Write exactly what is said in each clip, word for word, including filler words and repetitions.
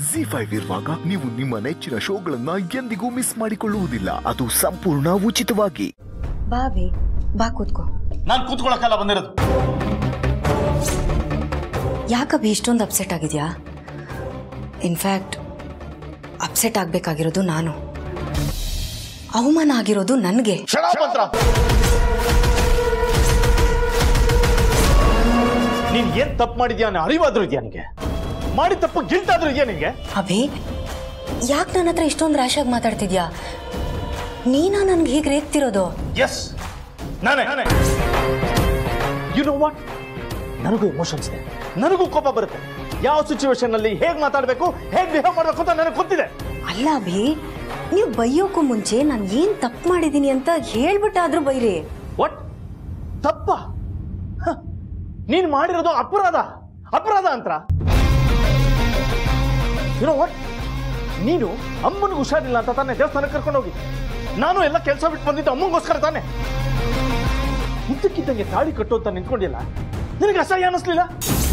Zee five ಇರುವಾಗ ನೀವು ನಿಮ್ಮ ನೆಚ್ಚಿನ ಶೋಗಳನ್ನ ಎಂದಿಗೂ ಮಿಸ್ ಮಾಡಿಕೊಳ್ಳುವುದಿಲ್ಲ. ಅದು ಸಂಪೂರ್ಣ ಉಚಿತವಾಗಿ. ಬಾವಿ ಬಾ ಕೂತ್ಕೋ. ನಾನು ಕೂತ್ಕೊಳ್ಳೋಕ್ಕಲ್ಲ ಬಂದಿರೋದು. ಯಾಕಬ್ಬಿ ಇಷ್ಟೊಂದು ಅಪ್ಸೆಟ್ ಆಗಿದ್ಯಾ? ಇನ್ಫ್ಯಾಕ್ಟ್ ಅಪ್ಸೆಟ್ ಆಗ್ಬೇಕಾಗಿರೋದು ನಾನು, ಅವಮಾನ ಆಗಿರೋದು ನನಗೆ. ನೀನ್ ಏನ್ ತಪ್ಪು ಮಾಡಿದ್ಯಾ ಅನ್ನೋ ಅರಿವಾದ್ರೂ ಇದೆಯಾ ನಿನಗೆ? ಮಾಡಿ ತಪ್ಪು ಗಿಲ್ಟ್ ಆದ್ರೂ ಇದೆಯಾ ನಿನಗೆ? ಅಭಿ ಯಾಕೆ ನನ್ನ ಹತ್ರ ಇಷ್ಟೊಂದು ರ್ಯಾಶ್ ಆಗಿ ಮಾತಾಡ್ತಿದ್ಯಾ? ನೀನಾ ನನ್ಗೆ ಹೀಗೆ ರೇಗ್ತಿರೋದು? ಎಸ್ ನಾನೇ. ಯು ನೋ ವಾಟ್, ನನಗೂ ಎಮೋಷನ್ಸ್ ಇದೆ, ನನಗೂ ಕೋಪ ಬರುತ್ತೆ. ಯಾವ ಸಿಚುವೇಶನ್ ಅಲ್ಲಿ ಹೇಗ್ ಮಾತಾಡ್ಬೇಕು, ಹೇಗ್ ಬಿಹೇವ್ ಮಾಡ್ಬೇಕು ಅಂತ ನನಗೆ ಗೊತ್ತಿದೆ. ಅಲ್ಲ ಅಭಿ, ನೀವು ಬೈಯೋಕ್ಕೂ ಮುಂಚೆ ನಾನು ಏನ್ ತಪ್ಪು ಮಾಡಿದೀನಿ ಅಂತ ಹೇಳ್ಬಿಟ್ಟಾದ್ರೂ ಬೈರಿ. ವಾಟ್ ತಪ್ಪ? ನೀನ್ ಮಾಡಿರೋದು ಅಪರಾಧ, ಅಪರಾಧ ಅಂತ. ಯು ನೋ ವಾಟ್, ನೀನು ಅಮ್ಮನಿಗೆ ಹುಷಾರಿಲ್ಲ ಅಂತ ತಾನೇ ದೇವಸ್ಥಾನಕ್ಕೆ ಕರ್ಕೊಂಡು ಹೋಗಿ, ನಾನು ಎಲ್ಲ ಕೆಲಸ ಬಿಟ್ಟು ಬಂದಿದ್ದು ಅಮ್ಮನಿಗೋಸ್ಕರ ತಾನೆ. ಇದ್ದಕ್ಕಿದ್ದಂಗೆ ತಾಳಿ ಕಟ್ಟು ಅಂತ ನಿಂತ್ಕೊಂಡಿಲ್ಲ, ನಿನಗೆ ಅಸಹ್ಯ ಅನ್ನಿಸ್ಲಿಲ್ಲ?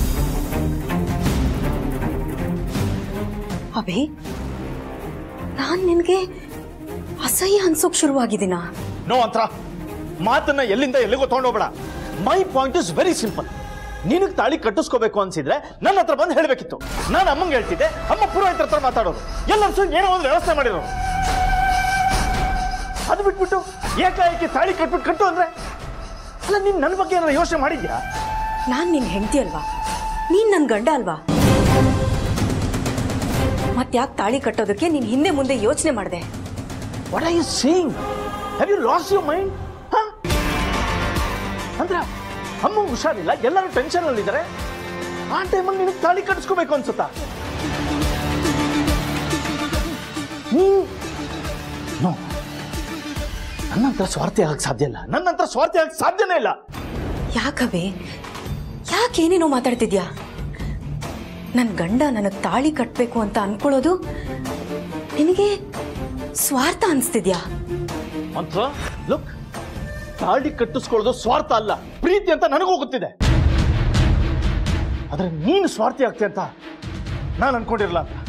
ಅಭಿ, ನಾನ್ ನಿನ್ಗೆ ಅಸಹ್ಯ ಅನ್ಸೋಕ್ ಶುರುವಾಗಿದ್ದೀನ? ನೋ ಅಂತ ಮಾತನ್ನ ಎಲ್ಲಿಂದ ಎಲ್ಲಿಗೋ ತಗೊಂಡೋಗ್ಬೇಡ. My point is very simple. ನಿನಗೆ ತಾಳಿ ಕಟ್ಟಿಸ್ಕೋಬೇಕು ಅನ್ಸಿದ್ರೆ ನನ್ನ ಹತ್ರ ಬಂದು ಹೇಳ್ಬೇಕಿತ್ತು. ನಾನು ಅಮ್ಮಂಗೆ ಹೇಳ್ತಿದ್ದೆ, ಅಮ್ಮ ಪುರೋಹಿತರ ಹತ್ರ ಮಾತಾಡೋದು, ಎಲ್ಲರೂ ಏನೋ ಒಂದು ವ್ಯವಸ್ಥೆ ಮಾಡಿರೋರು. ಅದು ಬಿಟ್ಬಿಟ್ಟು ಏಕಾಏಕಿ ತಾಳಿ ಕಟ್ಬಿಟ್ಟು ಕಟ್ಟು ಅಂದ್ರೆ, ಅಲ್ಲ ನೀನ್ ನನ್ನ ಬಗ್ಗೆ ಏನಾದ್ರು ಯೋಚನೆ ಮಾಡಿದ್ಯಾ? ನಾನ್ ನಿನ್ ಹೆಂಡತಿ ಅಲ್ವಾ, ನೀನ್ ನನ್ ಗಂಡ ಅಲ್ವಾ? ಮತ್ತ್ಯಾಕೆ ತಾಳಿ ಕಟ್ಟೋದಕ್ಕೆ ನೀನ್ ಹಿಂದೆ ಮುಂದೆ ಯೋಚನೆ ಮಾಡಿದೆ? What are you saying? Have you lost your mind? ಅಂದ್ರೆ ಅಮ್ಮ ಹುಷಾರಿಲ್ಲ, ಎಲ್ಲರೂ ಟೆನ್ಷನ್ ಅಲ್ಲಿದ್ದಾರೆ, ಆ ಟೈಮಲ್ಲಿ ನಿನಗೆ ತಾಳಿ ಕಟ್ಟಿಸ್ಕೋಬೇಕು ಅನ್ಸುತ್ತಾ? ನೋ, ನನ್ನಂತರ ಸ್ವಾರ್ಥಿ ಆಗಕ್ಕೆ ಸಾಧ್ಯ ಇಲ್ಲ, ನನ್ನಂತರ ಸ್ವಾರ್ಥಿ ಆಗಕ್ಕೆ ಸಾಧ್ಯನೇ ಇಲ್ಲ. ಯಾಕವೇ, ಯಾಕೇನೇನೋ ಮಾತಾಡ್ತಿದ್ಯಾ? ನನ್ನ ಗಂಡ ನನಗೆ ತಾಳಿ ಕಟ್ಟಬೇಕು ಅಂತ ಅನ್ಕೊಳ್ಳೋದು ನಿನಗೆ ಸ್ವಾರ್ಥ ಅನ್ಸ್ತಿದ್ಯಾ? ಅಂತ ಲುಕ್, ತಾಳಿ ಕಟ್ಟಿಸ್ಕೊಳ್ಳೋದು ಸ್ವಾರ್ಥ ಅಲ್ಲ, ಪ್ರೀತಿ ಅಂತ ನನಗೂ ಗೊತ್ತಿದೆ. ಆದ್ರೆ ನೀನು ಸ್ವಾರ್ಥಿ ಆಗ್ತೀಯ ಅಂತ ನಾನು ಅನ್ಕೊಂಡಿರಲ್ಲ ಅಂತ.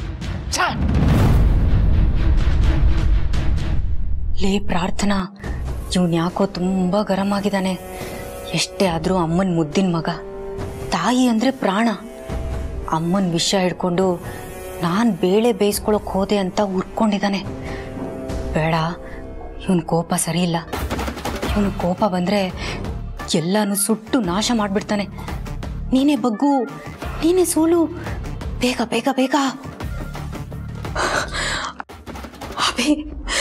ಲೇ ಪ್ರಾರ್ಥನಾ, ಇವನ್ ಯಾಕೋ ತುಂಬಾ ಗರಂ ಆಗಿದ್ದಾನೆ. ಎಷ್ಟೇ ಆದ್ರೂ ಅಮ್ಮನ್ ಮುದ್ದಿನ ಮಗ, ತಾಯಿ ಅಂದ್ರೆ ಪ್ರಾಣ. ಅಮ್ಮನ್ ವಿಷಯ ಹಿಡ್ಕೊಂಡು ನಾನ್ ಬೇಳೆ ಬೇಯಿಸ್ಕೊಳಕ್ ಹೋದೆ ಅಂತ ಉರ್ಕೊಂಡಿದ್ದಾನೆ. ಬೇಡ, ಇವನ್ ಕೋಪ ಸರಿ ಇಲ್ಲ. ಇವನು ಕೋಪ ಬಂದ್ರೆ ಎಲ್ಲಾನು ಸುಟ್ಟು ನಾಶ ಮಾಡ್ಬಿಡ್ತಾನೆ. ನೀನೇ ಬಗ್ಗು, ನೀನೇ ಸೋಲು, ಬೇಗ ಬೇಗ ಬೇಗ. Abhi,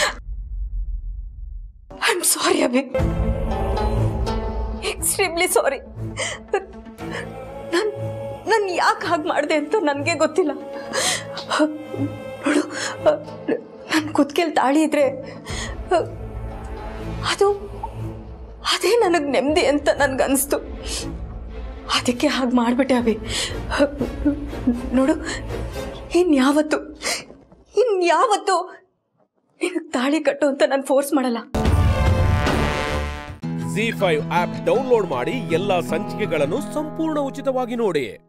I am sorry Abhi, extremely sorry. ನಾನು ನಾನು ಯಾಕೆ ಹಾಗೆ ಮಾಡಿದೆ ಅಂತ ನನಗೆ ಗೊತ್ತಿಲ್ಲ. ನೋಡು, ನನ್ನ ಕುತ್ತಿಗೆಲ್ ತಾಳಿ ಇದ್ರೆ ಅದು ಅದೇ ನನಗೆ ನೆಮ್ಮದಿ ಅಂತ ನನ್ಗನ್ಸ್ತು. ಅದಕ್ಕೆ ಹಾಗೆ ಮಾಡಿಬಿಟ್ಟೆ ಅಭಿ. ನೋಡು, ಇನ್ಯಾವತ್ತು ಇನ್ಯಾವತ್ತು ನಿನಗೆ ತಾಳಿ ಕಟ್ಟು ಅಂತ ನಾನು ಫೋರ್ಸ್ ಮಾಡಲ್ಲ. ಝೀ ಫೈವ್ ಆಪ್ ಡೌನ್ಲೋಡ್ ಮಾಡಿ ಎಲ್ಲಾ ಸಂಚಿಕೆಗಳನ್ನು ಸಂಪೂರ್ಣ ಉಚಿತವಾಗಿ ನೋಡಿ.